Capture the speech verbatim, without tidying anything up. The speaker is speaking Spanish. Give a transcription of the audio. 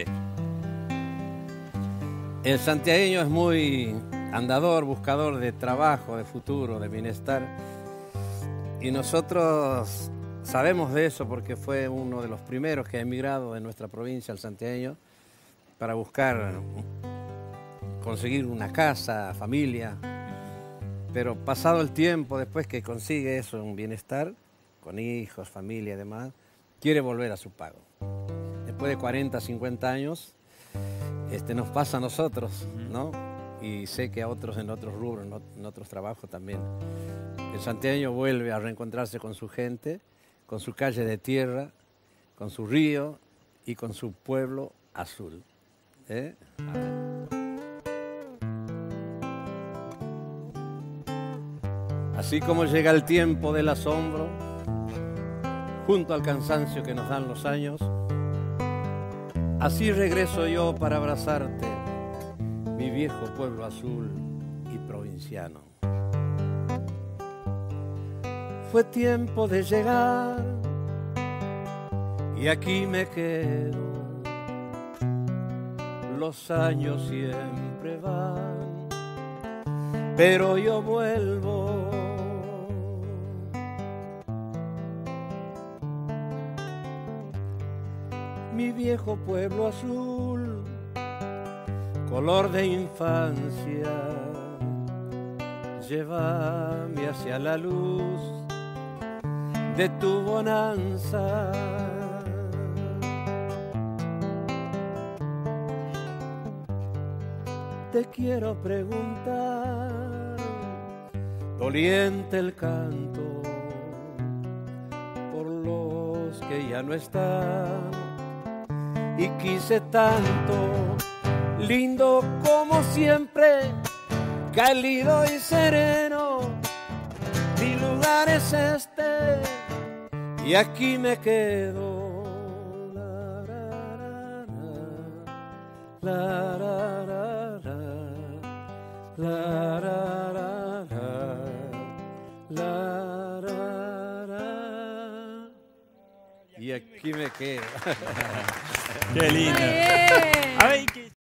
El santiagueño es muy andador, buscador de trabajo, de futuro, de bienestar. Y nosotros sabemos de eso porque fue uno de los primeros que ha emigrado de nuestra provincia, el santiagueño, para buscar conseguir una casa, familia. Pero pasado el tiempo, después que consigue eso, un bienestar, con hijos, familia y demás, quiere volver a su pago. Después de cuarenta, cincuenta años, este, nos pasa a nosotros, ¿no? Y sé que a otros en otros rubros, en otros trabajos también. El santiagueño vuelve a reencontrarse con su gente, con su calle de tierra, con su río y con su pueblo azul. ¿Eh? Así como llega el tiempo del asombro, junto al cansancio que nos dan los años, así regreso yo para abrazarte, mi viejo pueblo azul y provinciano. Fue tiempo de llegar y aquí me quedo. Los años siempre van, pero yo vuelvo. Mi viejo pueblo azul, color de infancia, llévame hacia la luz de tu bonanza. Te quiero preguntar, doliente el canto por los que ya no están, y quise tanto, lindo como siempre, cálido y sereno, mi lugar es este y aquí me quedo. La, la, la, la, la, la, la, la, la, la, y aquí me quedo. Qué lindo. Bien. A ver, ¿qué?